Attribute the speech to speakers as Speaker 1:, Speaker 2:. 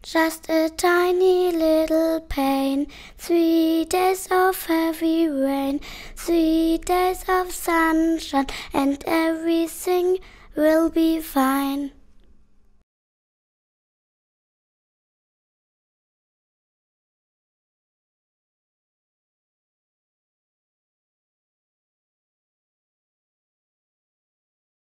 Speaker 1: Just a tiny little pain, 3 days of heavy rain, 3 days of sunshine, and everything will be fine.